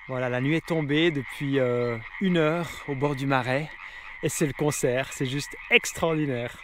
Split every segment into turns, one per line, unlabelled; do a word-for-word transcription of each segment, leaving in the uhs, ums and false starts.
Voilà, la nuit est tombée depuis euh, une heure au bord du marais et c'est le concert, c'est juste extraordinaire.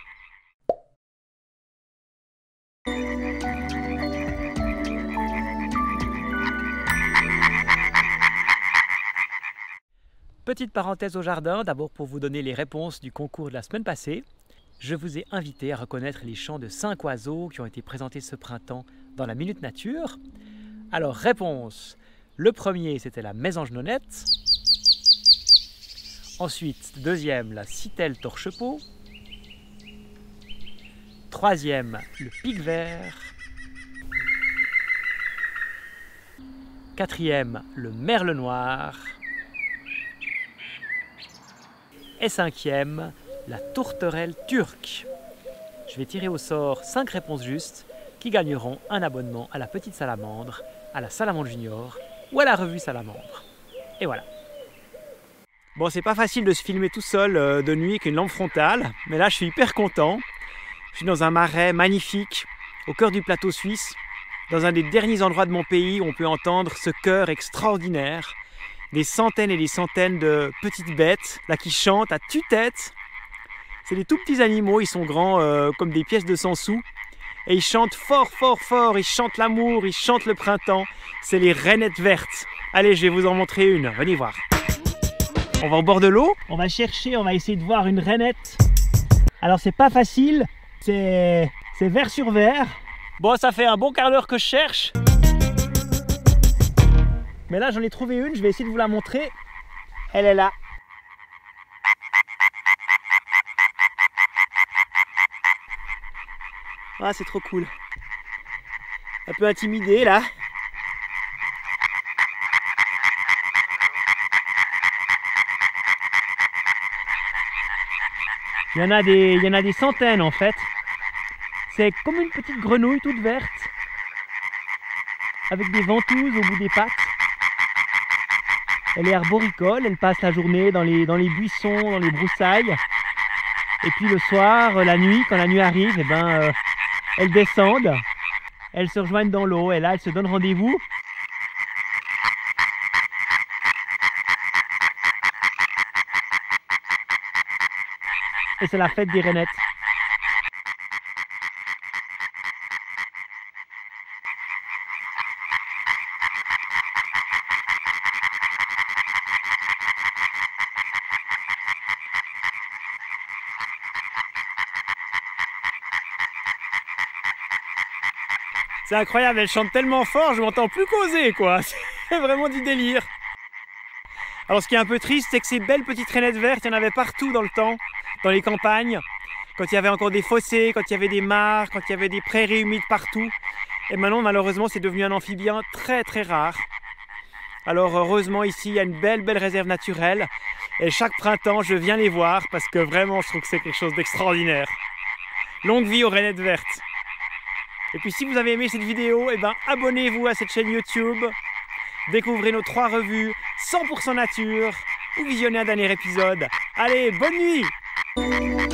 Petite parenthèse au jardin, d'abord pour vous donner les réponses du concours de la semaine passée. Je vous ai invité à reconnaître les chants de cinq oiseaux qui ont été présentés ce printemps dans la Minute Nature. Alors, réponse. Le premier, c'était la mésange nonnette. Ensuite, deuxième, la citelle torche-peau. Troisième, le pic vert. Quatrième, le merle noir. Et cinquième, la tourterelle turque. Je vais tirer au sort cinq réponses justes qui gagneront un abonnement à la Petite Salamandre, à la Salamandre Junior ou à la revue Salamandre. Et voilà. Bon, c'est pas facile de se filmer tout seul euh, de nuit avec une lampe frontale, mais là je suis hyper content. Je suis dans un marais magnifique, au cœur du plateau suisse, dans un des derniers endroits de mon pays où on peut entendre ce chœur extraordinaire. Des centaines et des centaines de petites bêtes là qui chantent à tue-tête. C'est des tout petits animaux, ils sont grands euh, comme des pièces de cent sous. Et ils chantent fort, fort, fort, ils chantent l'amour, ils chantent le printemps. C'est les rainettes vertes. Allez, je vais vous en montrer une, venez voir. On va au bord de l'eau, on va chercher, on va essayer de voir une rainette. Alors c'est pas facile, c'est vert sur vert. Bon, ça fait un bon quart d'heure que je cherche. Mais là j'en ai trouvé une, je vais essayer de vous la montrer. Elle est là. Ah, c'est trop cool. Un peu intimidé là. Il y en a des, il y en a des centaines en fait. C'est comme une petite grenouille toute verte. Avec des ventouses au bout des pattes. Elle est arboricole, elle passe la journée dans les, dans les buissons, dans les broussailles. Et puis le soir, la nuit, quand la nuit arrive, eh ben, euh, elles descendent, elles se rejoignent dans l'eau et là elles se donnent rendez-vous. Et c'est la fête des rainettes. C'est incroyable, elle chante tellement fort, je m'entends plus causer quoi. C'est vraiment du délire. Alors ce qui est un peu triste, c'est que ces belles petites rainettes vertes, il y en avait partout dans le temps, dans les campagnes, quand il y avait encore des fossés, quand il y avait des mares, quand il y avait des prairies humides partout. Et maintenant malheureusement c'est devenu un amphibien très très rare. Alors heureusement ici il y a une belle belle réserve naturelle et chaque printemps je viens les voir parce que vraiment je trouve que c'est quelque chose d'extraordinaire. Longue vie aux rainettes vertes. Et puis si vous avez aimé cette vidéo, eh ben, abonnez-vous à cette chaîne YouTube, découvrez nos trois revues cent pour cent nature ou visionnez un dernier épisode. Allez, bonne nuit!